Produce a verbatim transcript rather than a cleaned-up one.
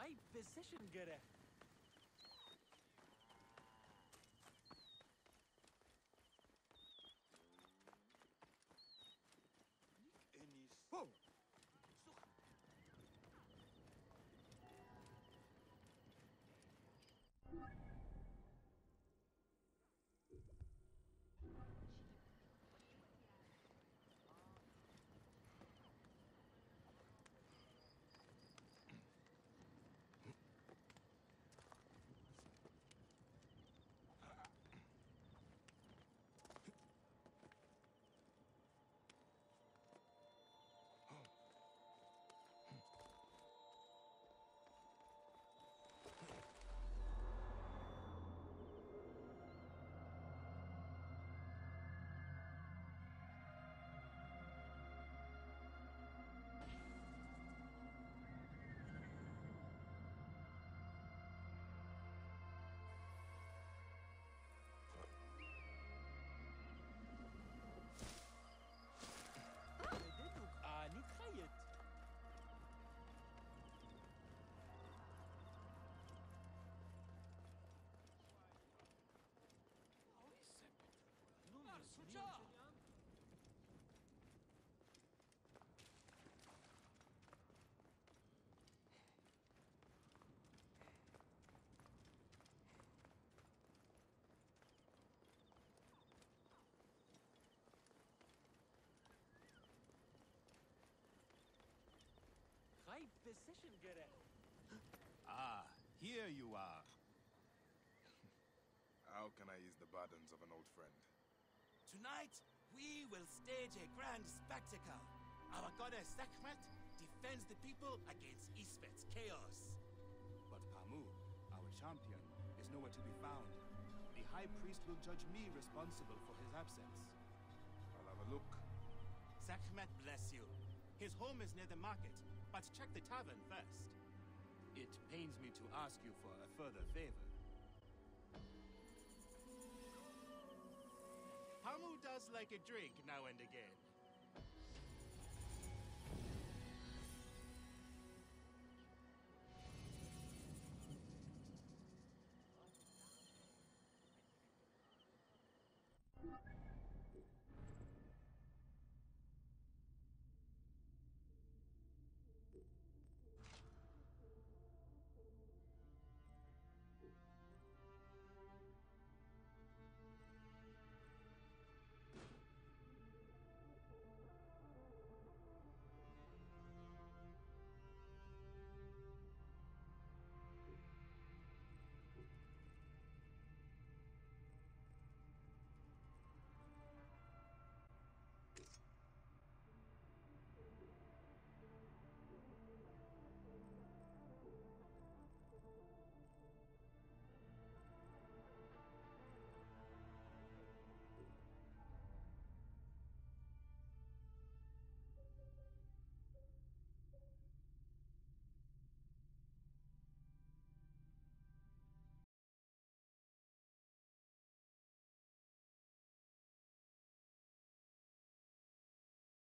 High position gerecht. Enis. Whoa! niet خيط. شجاع. High position gerecht. Ah, here you are. How can I ease the burdens of an old friend? Tonight, we will stage a grand spectacle. Our goddess Sekhmet defends the people against Isfet's chaos. But Pamu, our champion, is nowhere to be found. The High Priest will judge me responsible for his absence. I'll have a look. Sekhmet bless you. His home is near the market, but check the tavern first. It pains me to ask you for a further favor. Pamu does like a drink now and again.